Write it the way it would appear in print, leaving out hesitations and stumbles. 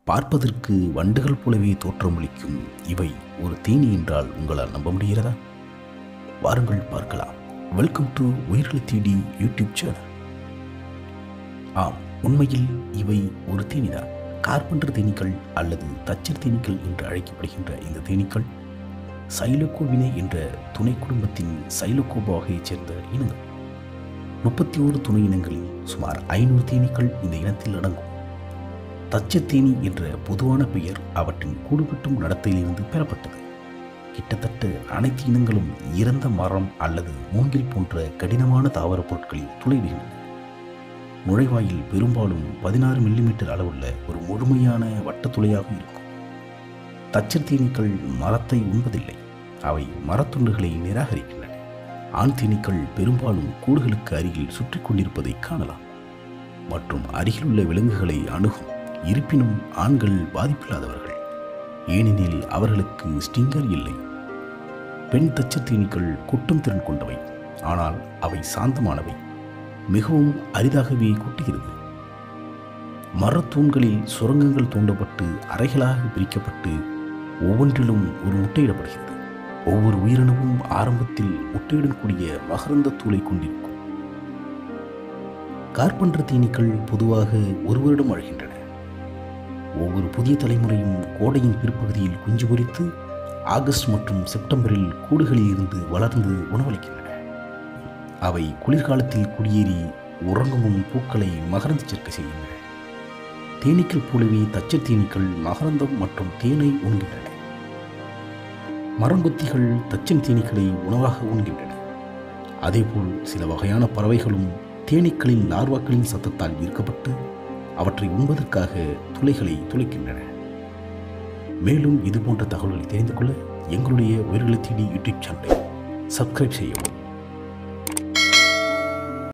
பார்ப்பதற்கு வண்டுகள் போலவே தோற்றமளிக்கும் இவை ஒரு தேனி என்றால் உங்களால் நம்ப முடிகிறதா? வாருங்கள் பார்க்கலாம். வெல்கம் டு உயிர்களை தேடி யூடியூப் சேனல். ஆம், உண்மையில் இவை ஒரு தேனிதான். கார்பெண்டர் தேனீக்கள் அல்லது தச்சர் தேனீக்கள் என்று அழைக்கப்படுகின்ற இந்த தேனீக்கள் சைலோகோவினே என்ற துணை குடும்பத்தின் சைலோகோபா வகையைச் சேர்ந்த இனங்கள். 31 துணை இனங்களில் சுமார் 500 தேனீக்கள் இந்த இனத்தில் அடங்கும். தச்சர் தேனி என்ற பொதுவான பெயர் அவற்றின் கூடுகட்டும் நடத்தையிலிருந்து பெறப்பட்டது. கிட்டத்தட்ட அனைத்து இனங்களும் இறந்த மரம் அல்லது மூங்கில் போன்ற கடினமான தாவர பொருட்களில் துளைவிடுகின்றன. நுழைவாயில் பெரும்பாலும் 16 மில்லிமீட்டர் அளவுள்ள ஒரு முழுமையான வட்டத்துளையாக இருக்கும். தச்சர் தேனீக்கள் மரத்தை உண்பதில்லை. அவை மரத்துண்டுகளை நிராகரிக்கின்றன. ஆண் தேனீக்கள் பெரும்பாலும் கூடுகளுக்கு அருகில் சுற்றி கொண்டிருப்பதை காணலாம் மற்றும் அருகிலுள்ள விலங்குகளை அணுகும். இருப்பினும் ஆண்கள் பாதிப்பில்லாதவர்கள், ஏனெனில் அவர்களுக்கு ஸ்டிங்கர் இல்லை. பெண் தச்சர் தேனீக்கள் கொட்டும் திறன் கொண்டவை, ஆனால் அவை சாந்தமானவை. மிகவும் அரிதாகவே கொட்டுகிறது. மரத்தூண்களில் சுரங்கங்கள் தோண்டப்பட்டு அறைகளாக பிரிக்கப்பட்டு ஒவ்வொன்றிலும் ஒரு முட்டையிடப்படுகிறது. ஒவ்வொரு உயிரினமும் ஆரம்பத்தில் முட்டையிடக்கூடிய மகரந்த தூளை கொண்டிருக்கும். கார்பெண்டர் தேனீக்கள் பொதுவாக ஒரு வருடம் வாழ்கின்றன. ஒவ்வொரு புதிய தலைமுறையும் கோடையின் பிற்பகுதியில் குஞ்சு பொரித்து ஆகஸ்ட் மற்றும் செப்டம்பரில் கூடுகளில் இருந்து வளர்ந்து உணவளிக்கின்றன. அவை குளிர்காலத்தில் குடியேறி உறங்கமும் பூக்களை மகரந்த சேர்க்கை செய்கின்றன. தேனீக்கள் போலவே தச்சர் தேனீக்கள் மகரந்தம் மற்றும் தேனை உண்கின்றன. மரங்கொத்திகள் தச்சன் தேனீக்களை உணவாக உண்கின்றன. அதேபோல் சில வகையான பறவைகளும் தேனீக்களின் லார்வாக்களின் சத்தத்தால் ஈர்க்கப்பட்டு அவற்றை உண்பதற்காக துளைகளை துளைக்கின்றன. மேலும் இதுபோன்ற தகவல்களை தெரிந்து கொள்ள எங்களுடைய உயிர்களை தேடி யூடியூப் சேனலை சப்ஸ்கிரைப் செய்யவும்.